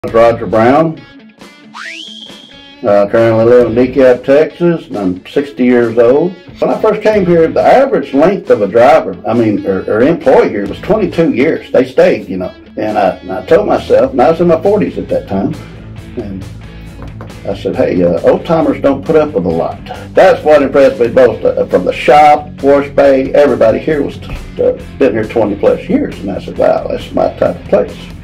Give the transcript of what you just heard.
Roger Brown. Currently live in DeKalb, Texas, and I'm 60 years old. When I first came here, the average length of a driver, or employee here, was 22 years. They stayed, you know. And I told myself, and I was in my 40s at that time, and I said, hey, old timers don't put up with a lot. That's what impressed me most. From the shop, wash bay, everybody here was been here 20 plus years, and I said, wow, that's my type of place.